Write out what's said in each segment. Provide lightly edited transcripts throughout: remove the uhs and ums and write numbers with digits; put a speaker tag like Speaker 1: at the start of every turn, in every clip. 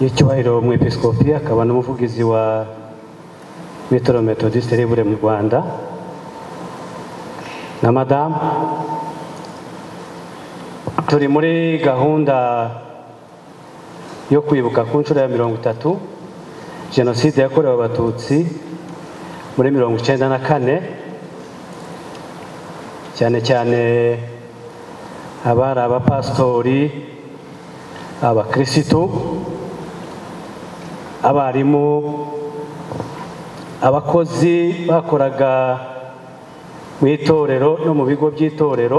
Speaker 1: y'icyubahiro umwepiskopi akaba n'umuvugizi wa Metro Methodiste Libre mu Rwanda na Madame, turi muri gahunda yo kwibuka ku nshuro ya 30 Jenoside yakorewe Abatutsi muri 1994, cyane cyane abari abapastori, abakristo, abarimu, abakozi bakoraga mu itorero no mu bigo by'itorero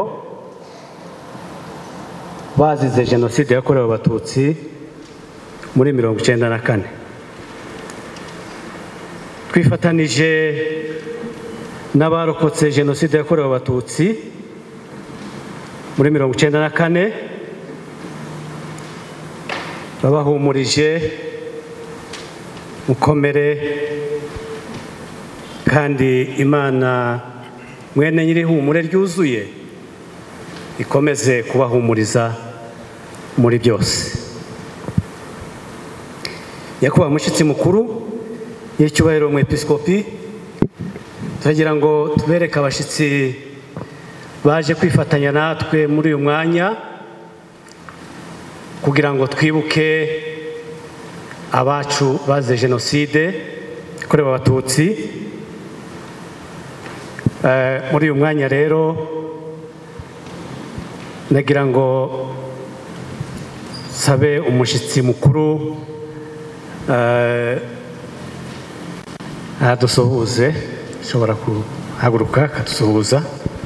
Speaker 1: bazize Jenoside yakorewe Abatutsi muri 1994. Twifatanije n'abarokotse Jenoside yakorewe Abatutsi muri 1994, babahumurije mukomere, kandi Imana mwene nyirihumure ryuzuye ikomeze kubahumuriza muri byose. Nyakubahwa mushyitsi mukuru y'icyubahiro umwepiskopi, turagira ngo tubereke abashyitsi baje kwifatanya natwe muri uyu mwanya kugira ngo twibuke abacu bazize Jenoside yakorewe Abatutsi. Muri uyu mwanya rero nagira ngo sabe umushyitsi mukuru adusuhuze, ashobora kuhaguruka akadusuhuza.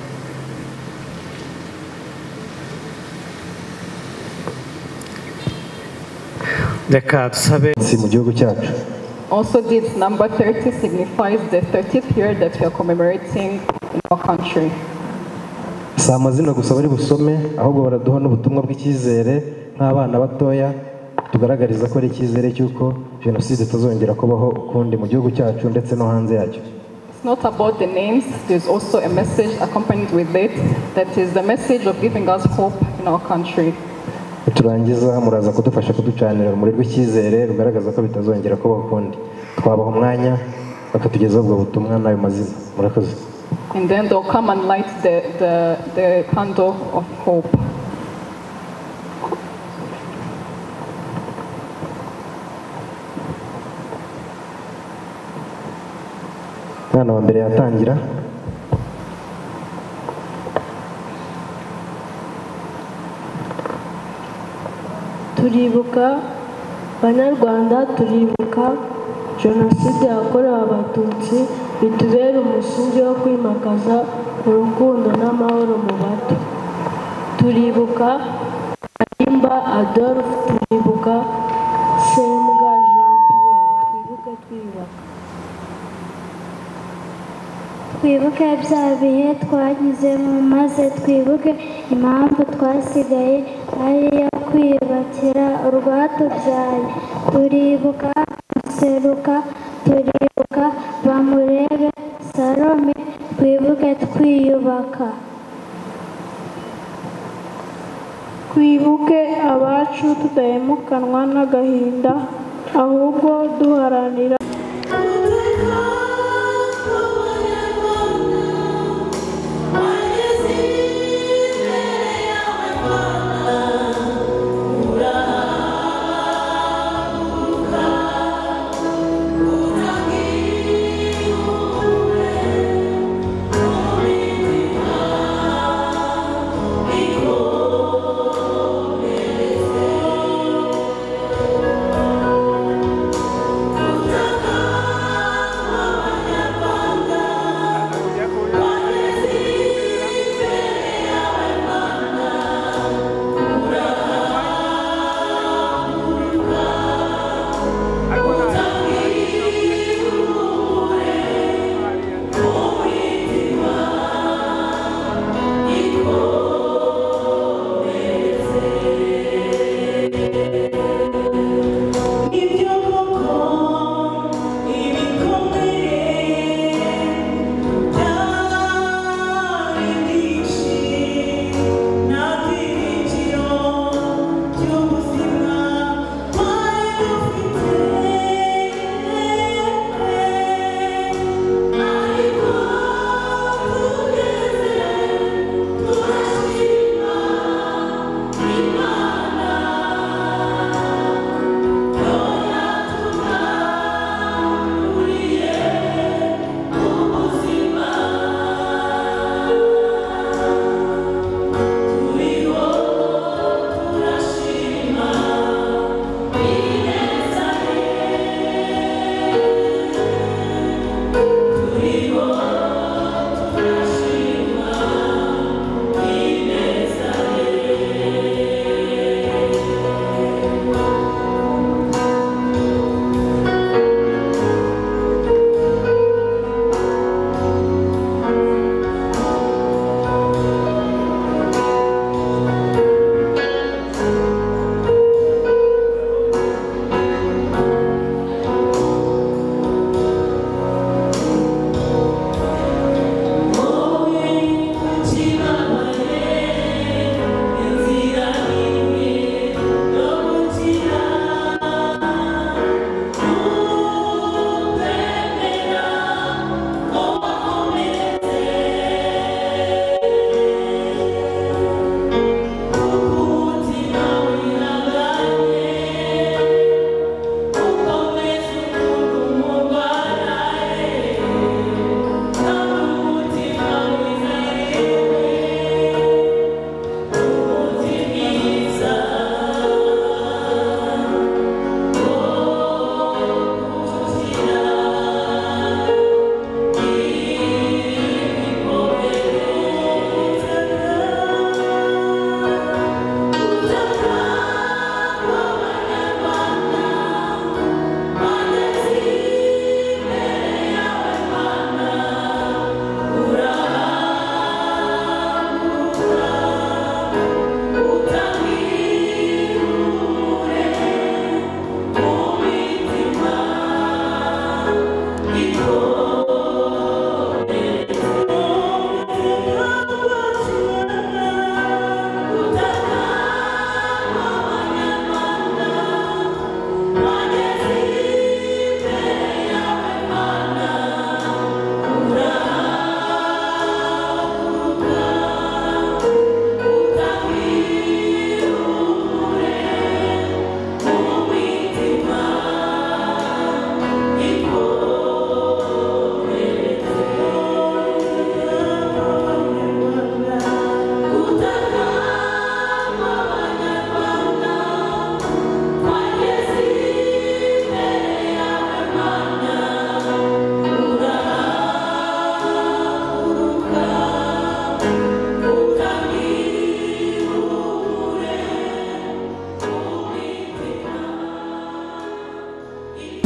Speaker 1: Reka dusabe
Speaker 2: mu gihugu cyacu.
Speaker 3: Also, this number 30 signifies the 30th year that we are commemorating in our country.
Speaker 2: Si amazina gusa bari busome, ahubwo baraduha n'ubutumwa bw'icyizere nk'abana batoya, tugaragariza ko ari icyizere cy'uko Jenoside itazongera kubaho ukundi mu gihugu cyacu ndetse no hanze yacyo.
Speaker 3: It's not about the names, there's also a message accompanied with it, that is the message of giving us hope in our country.
Speaker 2: Turangiza muraza kudufasha kuducanira muri rw'icyizere rugaragaza ko bitazongera kubaho ukundi. Twabaha umwanya bakatugezaho ubwo butumwa n'ayo mazina. Murakoze.
Speaker 3: And then they'll come and light the candle of hope.
Speaker 2: Mwana wa mbere yatangira.
Speaker 4: Turibuka Banyarwanda, turibuka Jenoside yakorewe Abatutsi, bitubere umusingi wo kwimakaza urukundo n'amahoro mu bato. Turibuka Kalimba Adolphe, turibuka Sembwa Jean Pierre. Twibuke twiyubaka.
Speaker 5: Twibuke bya bihe twagizemo, maze twibuke impamvu twasigaye ari iyo kwiyubakira urwatubyaye. Turibuka Museruka, turibuka Bamurebe, Salome, twibuke twiyubaka.
Speaker 4: Twibuke abacu tudahemukanwa n'agahinda, ahubwo duharanira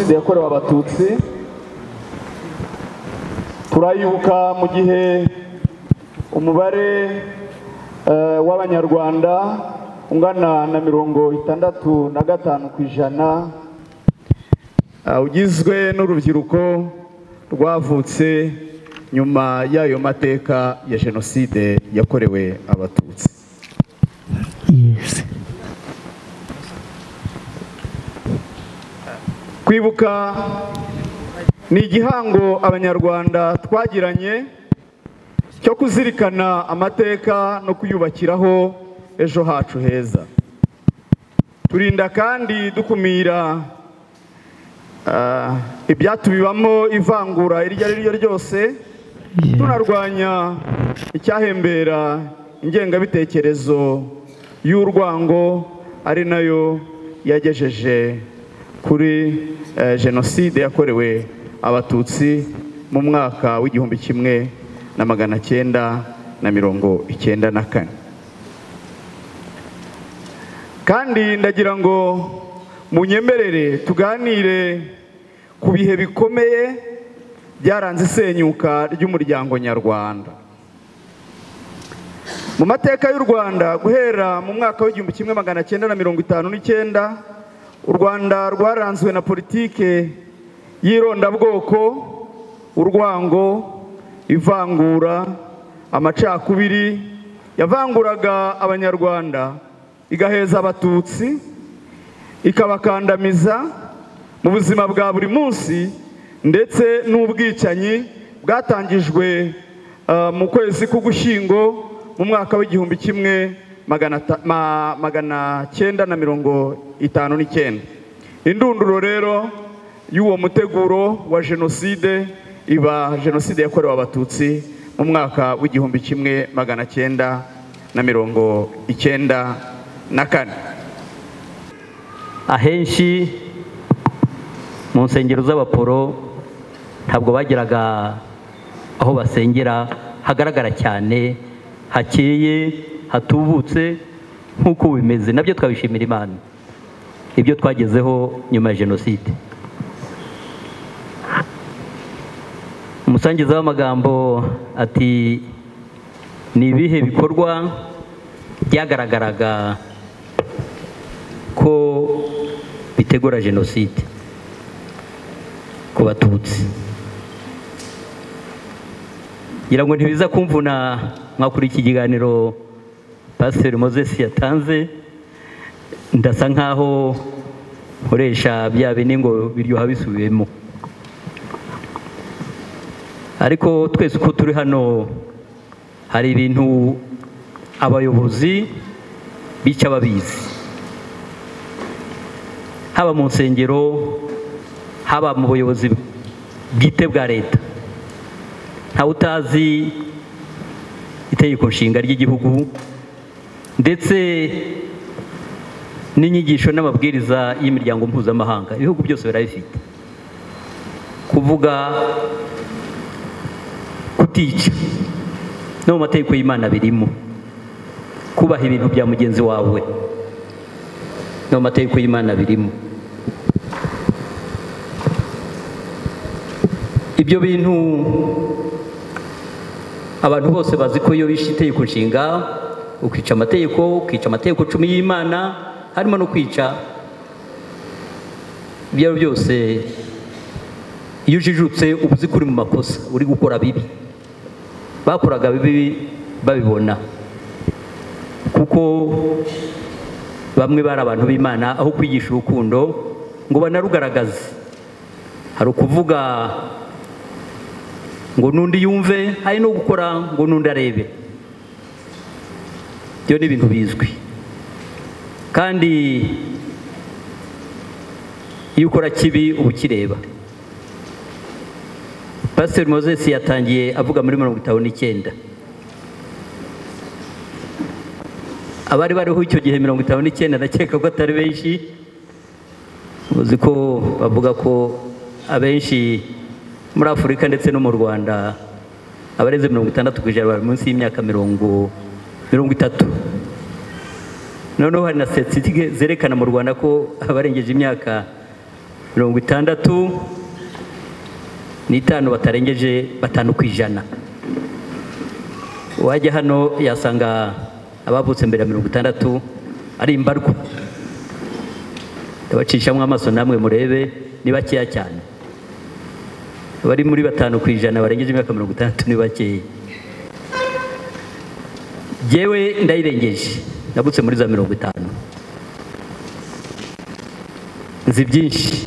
Speaker 6: jenoside yakorewe abatutsi. Turayibuka mu gihe umubare w'abanyarwanda ungana na 65% ugizwe n'urubyiruko rwavutse nyuma y'ayo mateka ya jenoside yakorewe abatutsi. Kwibuka ni igihango abanyarwanda twagiranye cyo kuzirikana amateka no kuyubakiraho ejo hacu heza. Turinda kandi dukumira ibyatubibamo ivangura iryo ari ryo ryose, tunarwanya icyahembera ingengabitekerezo y'urwango ari nayo yagejeje kuri jenoside yakorewe abatutsi mu mwaka w'1994. Kandi ndagira ngo munyemerere tuganire ku bihe bikomeye byaranze isenyuka ry'umuryango nyarwanda. Mu mateka y'u Rwanda guhera mu mwaka w'1959 u Rwanda rwaranzwe na politike y'irondabwoko, urwango, ivangura, amacakubiri yavanguraga abanyarwanda, igaheza abatutsi, ikabakandamiza mu buzima bwa buri munsi, ndetse n'ubwicanyi bwatangijwe mu kwezi k'Ugushyingo mu mwaka w'1959. Indunduro rero y'uwo muteguro wa jenoside iba jenoside yakorewe abatutsi mu mwaka w'1994.
Speaker 7: Ahenshi mu nsengero z'abaporo ntabwo bagiraga aho basengera hagaragara cyane, hakeye, hatubutse nk'uko bimeze. Nabyo twabishimira Imana, ibyo twagezeho nyuma ya jenoside. Umusangiza w'amagambo ati ni ibihe bikorwa byagaragaraga ko bitegura jenoside ku batutsi. Ngira ngo ntibiza kumvuna mwakuri iki kiganiro Pastor Moses yatanze, ndasa nkaho nkoresha bya bine ngo biryoha bisubiyemo. Ariko twese uko turi hano hari ibintu abayobozi bica babizi, haba mu nsengero, haba mu buyobozi bwite bwa leta. Ntawe utazi itegeko nshinga ry'igihugu ndetse n'inyigisho n'amabwiriza y'imiryango mpuzamahanga. Ibihugu byose birabifite. Kuvuga kutica no mu mategeko y'Imana birimo. Kubaha ibintu bya mugenzi wawe no mu mategeko y'Imana birimo. Ibyo bintu abantu bose bazi ko iyo bishe itegeko nshinga, ukica amategeko, ukica amategeko 10 y'Imana, harimo no kwica ibyo byose. Iyo ujijutse ubuzi kuri mu makosa, uri gukora bibi. Bakoraga bibi babibona, kuko bamwe bari abantu b'Imana, aho kwigisha urukundo ngo banarugaragaze. Hari ukuvuga ngo nundi yumve, hari no gukora ngo nundi arebe. Byo ni ibintu bizwi. Kandi iyo ukora kibi uba ukireba. Pastor Moses yatangiye avuga muri 59. Abari bariho icyo gihe 59 ndakeka ko atari benshi. Uzi ko bavuga ko abenshi muri Afurika ndetse no mu Rwanda abareze 60% bari munsi y'imyaka 30. Noneho hari na statistique zerekana mu Rwanda ko abarengeje imyaka 55 batarengeje 5%. Wajya hano yasanga abavutse mbere ya 60 ari imbarwa. Tabacishamo amaso namwe murebe ni bakeya cyane. Bari muri 5% barengeje imyaka 60 ni bakeya. Jewe ndayirengeje nabutse muri za 50. Nzi byinshi.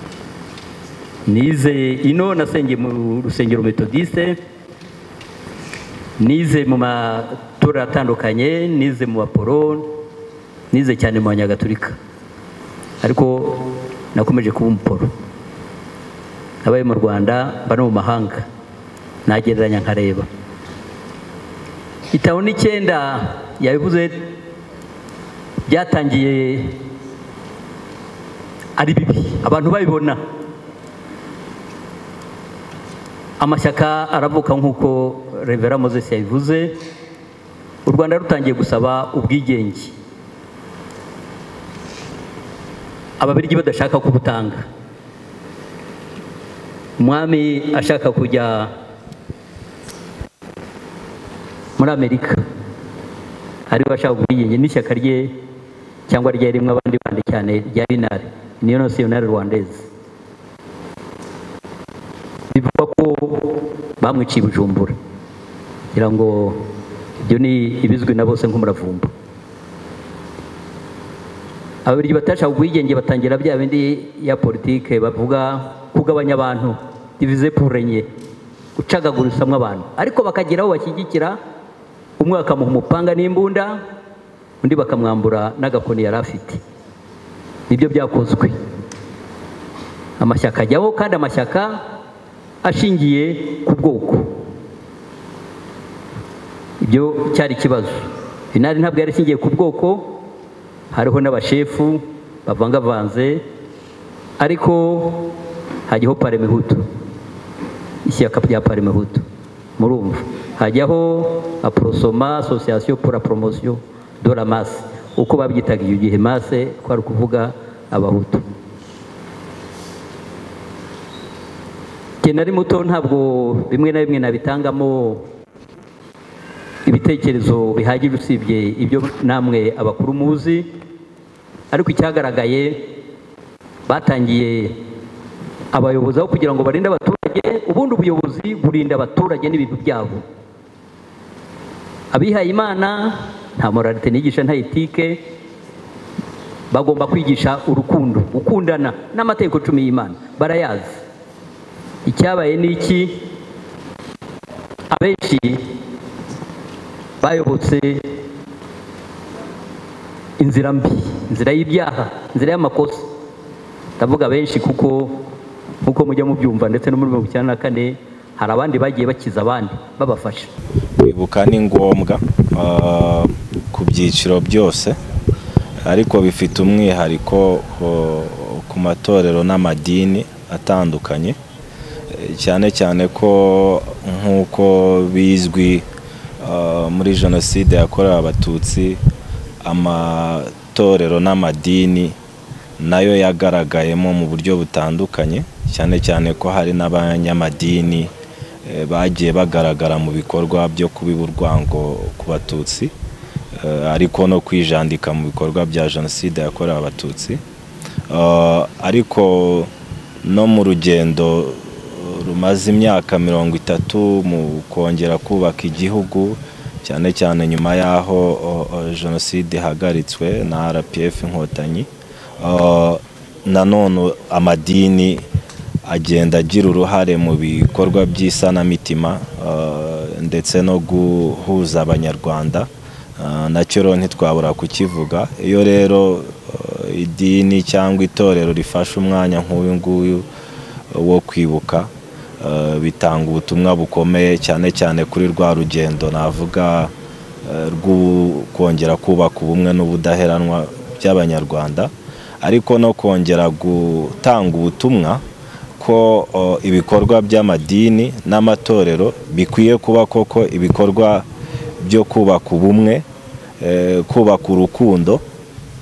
Speaker 7: Nize ino nasenge mu rusengero Methodiste, nize mu matora atandukanye, nize mu Apollo, nize cyane mu Banyagatolika, ariko nakomeje kuba umuporo. Nabaye mu Rwanda mba no mu mahanga nagereranya nkareba. Itabo 9 yabivuze byatangiye ari bibi abantu babibona. Amashyaka aravuka nk'uko Reverend Moses yabivuze. U Rwanda rutangiye gusaba ubwigenge, Ababirigi badashaka kubutanga, umwami ashaka kujya muri Amerika, ari bashaka ubwigenge n'ishyaka rye cyangwa rya rimwe abandi bandi cyane rya Union Nationale Rwandaise. Bivuga ko bamwiciye Bujumbura, kugira ngo ibyo ni ibizwi na bose nk'umuravumba. Ababirigi batashaka ubwigenge batangira bya bindi ya politike bavuga kugabanya abantu, diviser pour régner, gucagagurisamo abantu, ariko bakageraho bashyigikira umwe bakamuha umupanga n'imbunda, undi bakamwambura n'agakoni yari afite. Nibyo byakozwe. Amashyaka ajyaho, kandi amashyaka ashingiye ku bwoko. Ibyo cyari ikibazo. Finali ntabwo yari ashingiye ku bwoko, hariho n'abashefu bavangavanze, ariko hajyaho Parmehutu, ishyaka rya Parmehutu murumva. Hajyaho Aprosoma, Association pour la promotion de la masse, uko babyitaga iyo gihe masse kwari kuvuga abahutu. Nari muto ntabwo bimwe na bimwe nabitangamo ibitekerezo bihagije usibye ibyo namwe abakuru muzi, ariko icyagaragaye batangiye abayobozi aho kugira ngo barinde abaturage, ubundi ubuyobozi burinda abaturage n'ibintu byabo. Abihaye Imana nta moralite nigisha, nta etike, bagomba kwigisha urukundo, gukundana n'amategeko 10 y'Imana barayazi. Icyabaye niki, abenshi bayobotse inzira mbi, inzira y'ibyaha, inzira y'amakosa. Ndavuga benshi kuko nkuko mujya mubyumva, ndetse no muri 1994 hari abandi bagiye bakiza abandi babafasha.
Speaker 8: Kwibuka ni ngombwa ku byiciro byose, ariko bifite umwihariko ku matorero n'amadini atandukanye, cyane cyane ko nk'uko bizwi muri jenoside yakorewe Abatutsi, amatorero n'amadini nayo yagaragayemo mu buryo butandukanye, cyane cyane ko hari n'abanyamadini bagiye bagaragara mu bikorwa byo kubiba urwango ku Batutsi, ariko no kwijandika mu bikorwa bya jenoside yakorewe Abatutsi. Ariko no mu rugendo rumaze imyaka 30 mu kongera kubaka igihugu, cyane cyane nyuma yaho jenoside ihagaritswe na RPF Inkotanyi, nanone amadini agenda agira uruhare mu bikorwa by'isanamitima ndetse no guhuza abanyarwanda, nacyo ntitwabura kukivuga. Iyo rero idini cyangwa itorero rifashe umwanya nk'uyu nguyu wo kwibuka, bitanga ubutumwa bukomeye, cyane cyane kuri rwa rugendo navuga rw'ukongera kubaka ubumwe n'ubudaheranwa by'abanyarwanda, ariko no kongera gutanga ubutumwa ko ibikorwa by'amadini n'amatorero bikwiye kuba koko ibikorwa byo kubaka ubumwe, kubaka urukundo,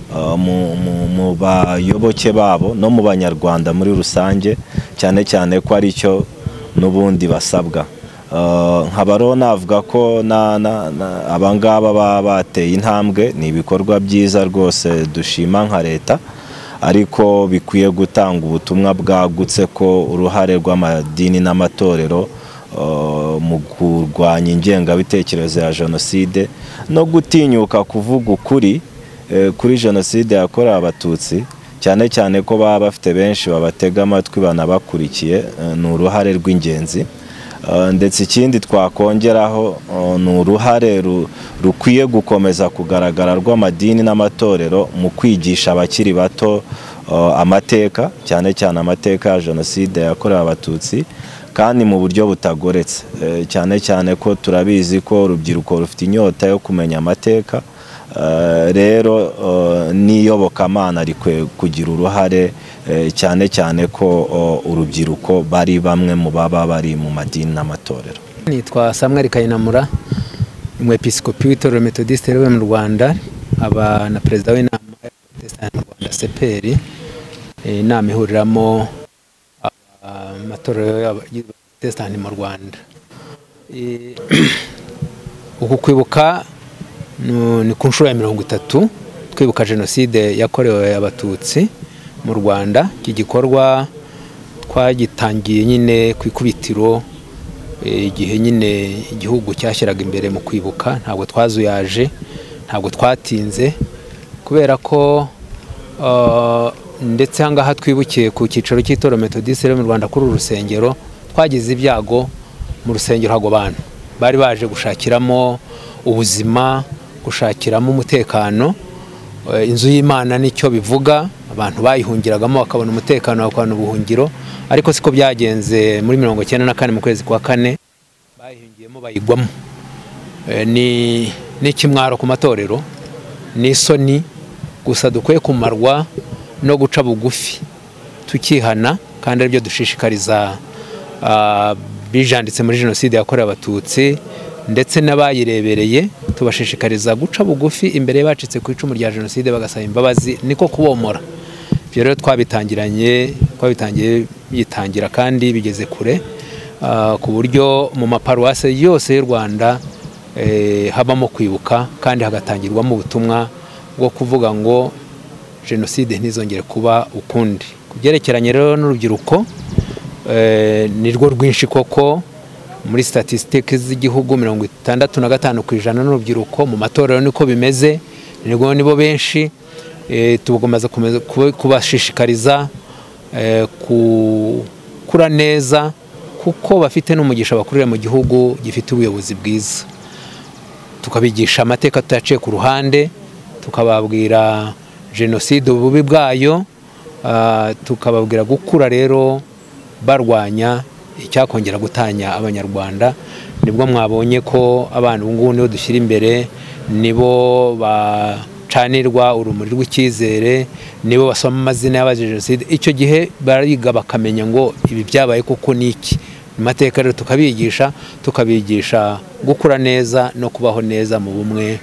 Speaker 8: mu bayoboke babo no mu banyarwanda muri rusange, cyane cyane ko ari cyo n'ubundi basabwa. nkaba rero navuga ko abangaba baba bateye intambwe, ni ibikorwa byiza rwose dushima nka leta, ariko bikwiye gutanga ubutumwa bwagutse ko uruhare rw'amadini n'amatorero mu kurwanya ingengabitekerezo ya jenoside no gutinyuka kuvuga ukuri kuri jenoside yakorewe abatutsi, cyane cyane ko baba bafite benshi babatega amatwi banabakurikiye, ni uruhare rw'ingenzi. Ndetse ikindi twakongeraho ni uruhare rukwiye gukomeza kugaragara rw'amadini n'amatorero mu kwigisha abakiri bato amateka, cyane cyane amateka ya jenoside yakorewe abatutsi, kandi mu buryo butagoretse, cyane cyane ko turabizi ko urubyiruko rufite inyota yo kumenya amateka. Rero n'iyobokamana rikwiye kugira uruhare, cyane cyane ko urubyiruko bari bamwe mu baba bari mu madini n'amatorero.
Speaker 9: Nitwa Samuel Kayinamura, umwepiskopi w'itorero Methodiste rero mu Rwanda, aba na perezida w'inama y'Abaprotestani mu Rwanda CPR, inama ihuriramo amatorero y'Abaprotestani mu Rwanda. Uku kwibuka ni ku nshuro ya 30 twibuka jenoside yakorewe abatutsi mu Rwanda. Iki gikorwa twagitangiye nyine ku ikubitiro igihe nyine igihugu cyashyiraga imbere mu kwibuka, ntabwo twazuyaje, ntabwo twatinze, kubera ko ndetse ahangaha twibukiye ku cyicaro cy'itorero Methodiste mu Rwanda kuri urusengero, twagize ibyago mu rusengero, hago bantu bari baje gushakiramo ubuzima, gushakiramo umutekano. Inzu y'Imana nicyo bivuga, abantu bayihungiragamo bakabona umutekano, bakabona ubuhungiro, ariko siko byagenze. Muri 1994 mu kwezi kwa 4 bayihungiyemo bayigwamo. Ni kimwaro ku matorero, ni isoni, gusa dukwiye kumarwa no guca bugufi tukihana, kandi aribyo dushishikariza bijanditse muri jenoside yakorewe abatutsi ndetse n'abayirebereye, tubashishikariza guca bugufi imbere bacitse ku icumu rya jenoside bagasaba imbabazi, niko kubomora. Ibyo rero twabitangiye bitangira kandi bigeze kure, ku buryo mu maparuwase yose y'u Rwanda habamo kwibuka, kandi hagatangirwamo ubutumwa bwo kuvuga ngo jenoside ntizongere kuba ukundi. Kubyerekeranye rero n'urubyiruko, nirwo rwinshi koko muri statistique z'igihugu, 65% n'urubyiruko. Mu matorero niko bimeze, nibo benshi. Tugomba kubashishikariza gukura neza, kuko bafite n'umugisha bakurira mu gihugu gifite ubuyobozi bwiza. Tukabigisha amateka tutaciye ku ruhande, tukababwira jenoside ububi bwayo, tukababwira gukura rero barwanya icyakongera gutanya abanyarwanda. Nibwo mwabonye ko abantu ubu nibo dushyira imbere, nibo bacanirwa urumuri rw'icyizere, nibo basoma amazina y'abazize jenoside. Icyo gihe bariga bakamenya ngo ibi byabaye koko niki. Amateka rero tukabigisha gukura neza no kubaho neza mu bumwe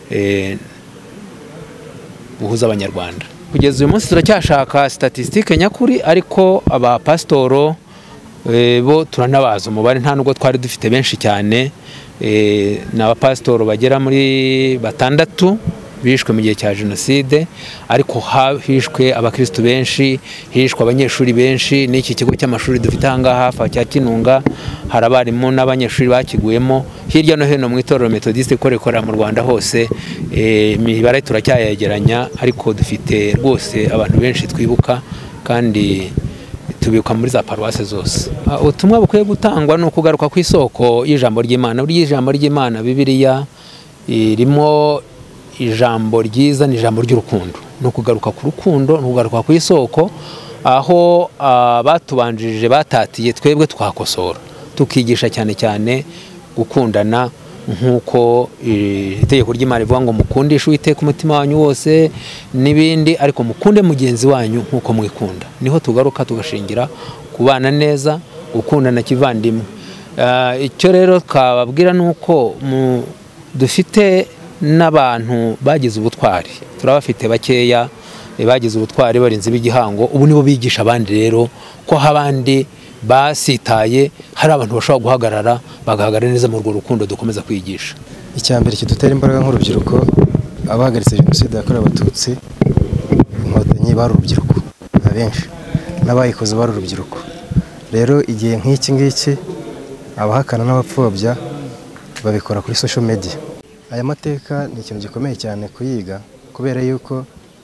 Speaker 9: buhuza abanyarwanda. Kugeza uyu munsi turacyashaka statistique nyakuri, ariko abapasitoro bo turanabaza umubare, nta nubwo twari dufite benshi cyane. N'abapasitoro bagera muri 6 bishwe mu gihe cya jenoside, ariko hishwe abakristo benshi, hishwe abanyeshuri benshi. N'iki kigo cy'amashuri dufite ahangaha hafi cya Kinunga, hari abarimu n'abanyeshuri bakiguyemo. Hirya no hino mu itorero Methodiste ikorera mu Rwanda hose, imibare turacyayegeranya, ariko dufite rwose abantu benshi twibuka, kandi tubibuka muri za paruwase zose. Ubutumwa bukwiye gutangwa ni ukugaruka ku isoko y'ijambo ry'Imana. Buri ijambo ry'Imana, Bibiliya irimo ijambo ryiza, ni ijambo ry'urukundo. Ni ukugaruka ku rukundo, ni ukugaruka ku isoko, aho batubanjirije batatiye, twebwe twakosora, tukigisha cyane cyane gukundana, nk'uko itegeko ry'Imana rivuga ngo mukundishe Uwiteka umutima wanyu wose n'ibindi, ariko mukunde mugenzi wanyu nk'uko mwikunda. Niho tugaruka tugashingira kubana neza, gukundana kivandimwe. Icyo rero twababwira ni uko dufite n'abantu bagize ubutwari turabafite bakeya bagize ubutwari barinze b'igihango ubu nibo bigisha abandi rero ko abandi basitaye hari abantu bashobora guhagarara bagahagarara neza mu rukundo dukomeza kwigisha.
Speaker 2: Icyambere kidutera imbaraga nk'urubyiruko abahagaritse jenoside yakorewe abatutsi inkotanyi bari urubyiruko abenshi n'abayikoze bari urubyiruko. Rero igihe nk'iki ngiki abahakana n'abapfobya babikora kuri social media. Aya mateka ni ikintu gikomeye cyane kuyiga kubera yuko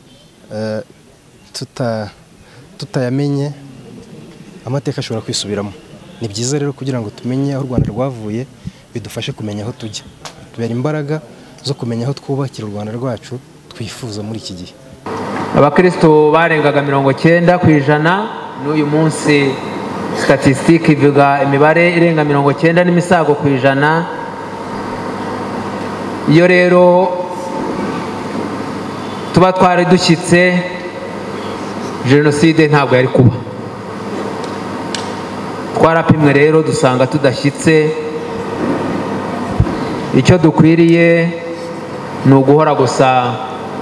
Speaker 2: tutayamenye amateka ashobora kwisubiramo. Ni byiza rero kugira ngo tumenye aho u Rwanda rwavuye bidufashe kumenya aho tujya, tubera imbaraga zo kumenya aho twubakira u Rwanda rwacu twifuza muri iki gihe.
Speaker 9: Abakristo barengaga 90% n'uyu munsi statistique ivuga imibare irenga 90 n'imisago ku ijana. Iyo rero tuba twari dushyitse jenoside ntabwo yari kuba. Twarapimwe rero dusanga tudashyitse. Icyo dukwiriye ni uguhora gusa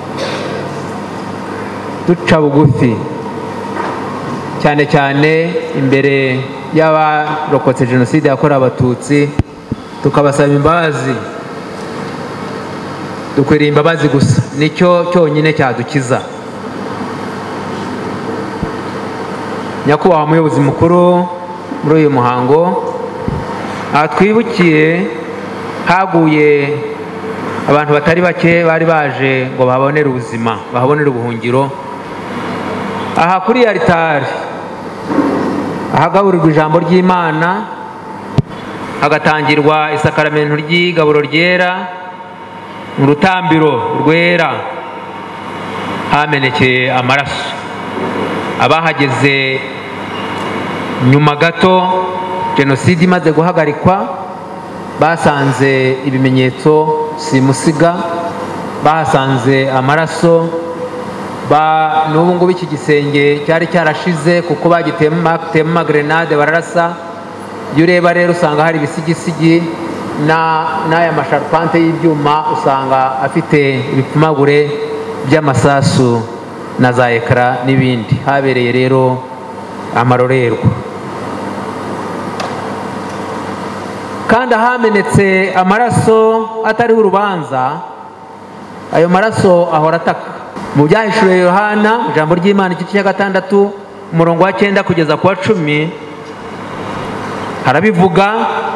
Speaker 9: duca bugufi cyane cyane imbere y'abarokotse jenoside yakorewe abatutsi tukabasaba imbabazi. Dukwiriye imbabazi gusa, nicyo cyonyine cyadukiza. Nyakubahwa umuyobozi mukuru muri uyu muhango twibukiye haguye abantu batari bake bari baje ngo babonere ubuzima, bahabonere ubuhungiro. Aha kuri altari ahagaburirwa ijambo ry'Imana, hagatangirwa isakaramentu ry'igaburo ryera, mu rutambiro rwera hamenekeye amaraso. Abahageze nyuma gato jenoside imaze guhagarikwa basanze ibimenyetso simusiga, bahasanze amaraso. N'ubu ngubu iki gisenge cyari cyarashize kuko bagitema amagrenade bararasa. Iyo ureba rero usanga hari ibisigisigi n'aya masharpante y'ibyuma usanga afite ibipfumagure by'amasasu na za ekara n'ibindi. Habereye rero amarorerwa kandi ahamenetse amaraso atariho urubanza. Ayo maraso ahora ataka. Mu byahishuriwe Yohana ijambo ry'Imana igice cya 6 umurongo wa 9 kugeza ku wa 10 harabivuga.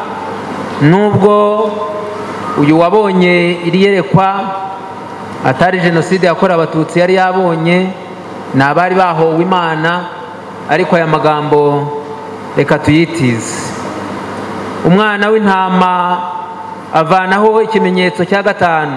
Speaker 9: Nubwo uyu wabonye iri yerekwa atari jenoside yakorewe abatutsi yari yabonye n'abari bahowe Imana, ariko aya magambo reka tuyitize. Umwana w'intama avanaho ikimenyetso cya 5.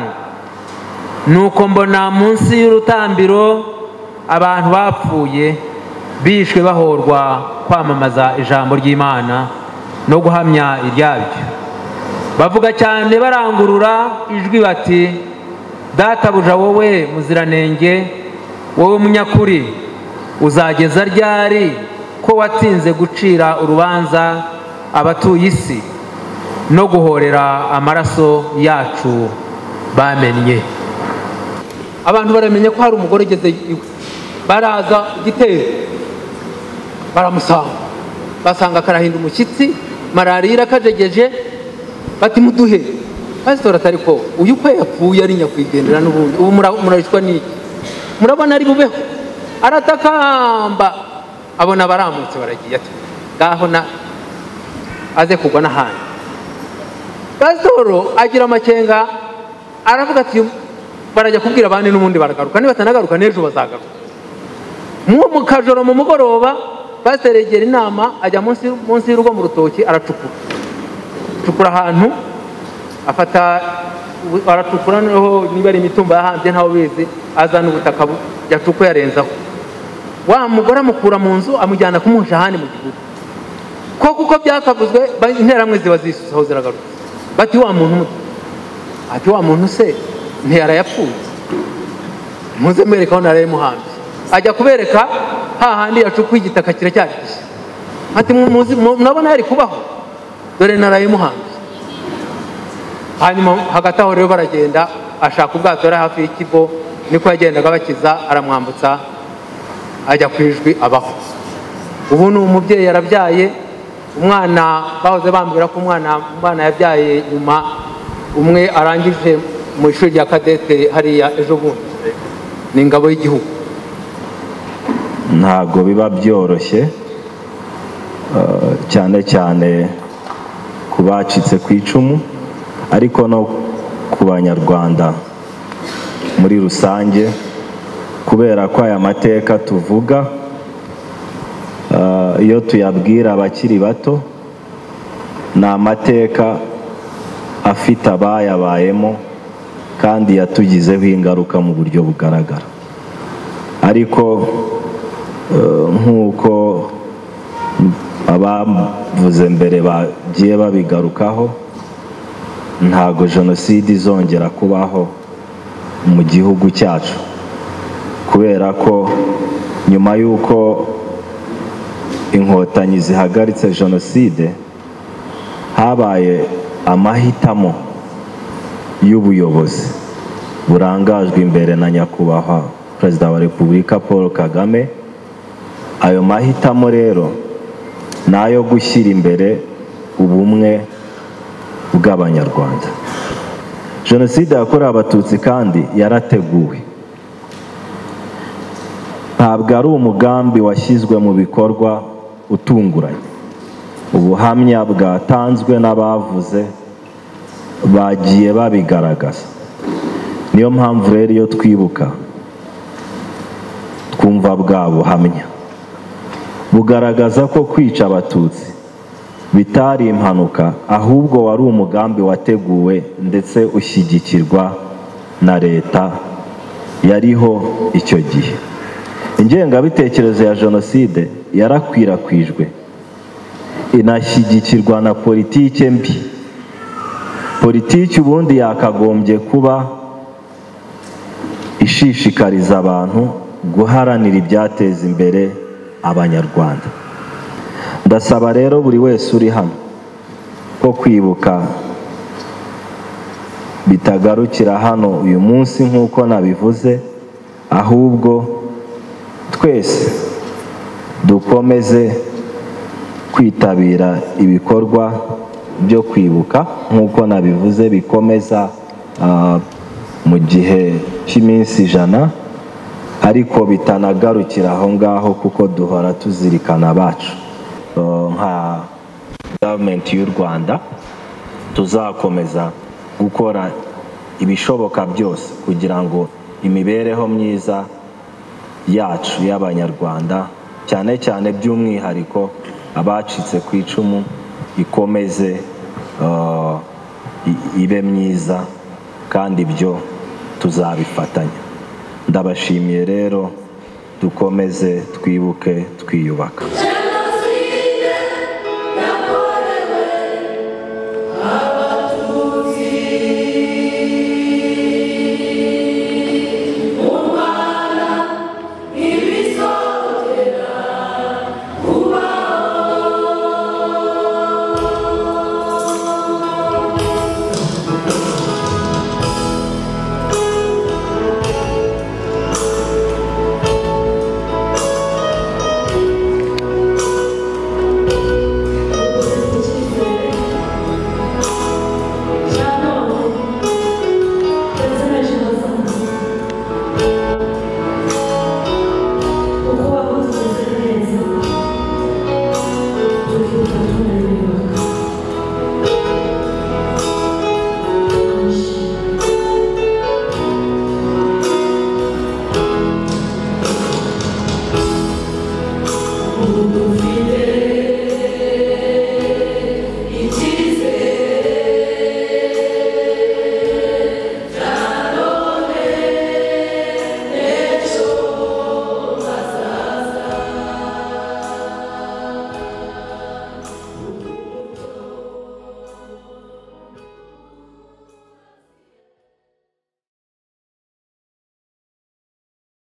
Speaker 9: Nuko mbona munsi y'urutambiro abantu bapfuye bishwe bahorwa kwamamaza ijambo ry'Imana no guhamya iryabyo. Bavuga cyane barangurura ijwi bati, databuja wowe muziranenge, wowe munyakuri, uzageza ryari ko watinze gucira urubanza abatuye isi no guhorera amaraso yacu bamennye. Abantu baramenye ko hari umugore ugeze iwe, baraza igitero baramusanga, basanga karahinda umushyitsi, malariya irakajegeje, bati muduhe. Pastor atari ko uyu ko yapfuye ari nyakwigendera n'ubundi ubu murashwa n'iki, murabona ari bubeho. Aratakamba abona baramutse baragiye ati ngaho na aze kugwa n'ahandi. Pastor agira amakenga aravuga ati barajya kubwira abandi n'ubundi baragaruka, niba batanagaruka n'ejo bazagaruka. Mu kajoro mu mugoroba Pastor yegera inama ajya munsi y'urugo mu rutoki aracukura ahantu afata aracukura noneho niba ari imitumba yahambye ntaho bizi, azana ubutaka yacukuye yarenzaho. Wa mugore amukura mu nzu amujyana kumuhisha ahandi mu gihugu. Kuko byakavuzwe interamwe ziba zisusaho ziragaruka. Bati wa muntu ati wa muntu se ntiyara yapfuye, muze mwereka aho naraye muhambye. Ajya kubereka hahandi yacukuye igitaka kiracyari gishya. Ati murabona yari kubaho, dore naraye muhambye. Hanyuma hagati aho rero baragenda ashaka ubwato yari hafi y'ikigo, niko yagendaga bakiza, aramwambutsa ajya ku Ijwi abaho. Ubu ni umubyeyi yarabyaye umwana, bahoze bambwira ko umwana yabyaye nyuma, umwe arangije mu ishuri rya kadete hariya ejo bundi, ni ingabo y'igihugu.
Speaker 8: Ntabwo biba byoroshye cyane cyane ku bacitse ku icumu, ariko no ku banyarwanda muri rusange, kubera ko aya mateka tuvuga iyo tuyabwira abakiri bato, ni amateka afite abayabayemo kandi yatugizeho ingaruka mu buryo bugaragara. Ariko nk'uko abavuze mbere bagiye babigarukaho, ntago jenoside izongera kubaho mu gihugu cyacu, kubera ko nyuma y'uko inkotanyi zihagaritse jenoside, habaye amahitamo y'ubuyobozi burangajwe imbere na nyakubahwa Perezida wa Repubulika Paul Kagame. Ayo mahitamo rero ni ayo gushyira imbere ubumwe bw'Abanyarwanda. Jenoside yakorewe Abatutsi kandi yarateguwe, ntabwo ari umugambi washyizwe mu bikorwa utunguranye. Ubuhamya bwatanzwe n'abavuze bagiye babigaragaza. Niyo mpamvu rero iyo twibuka twumva bwa buhamya bugaragaza ko kwica Abatutsi bitari impanuka, ahubwo wari umugambi wateguwe ndetse ushyigikirwa na leta yariho icyo gihe. Ingengabitekerezo ya jenoside yarakwirakwijwe, inashyigikirwa na politike mbi. Politiki ubundi yakagombye kuba ishishikariza abantu guharanira ibyateza imbere Abanyarwanda. Ndasaba rero buri wese uri hano ko kwibuka bitagarukira hano uyu munsi nk'uko nabivuze, ahubwo twese dukomeze kwitabira ibikorwa byo kwibuka nk'uko nabivuze, bikomeza mu gihe cy'iminsi 100, ariko bitanagarukira aho ngaho, kuko duhora tuzirikana abacu. Nka gavumenti y'u Rwanda tuzakomeza gukora ibishoboka byose kugira ngo imibereho myiza yacu y'Abanyarwanda, cyane cyane by'umwihariko abacitse ku icumu, ikomeze ibe myiza, kandi ibyo tuzabifatanya. Ndabashimiye rero, dukomeze twibuke twiyubaka.
Speaker 10: Tudo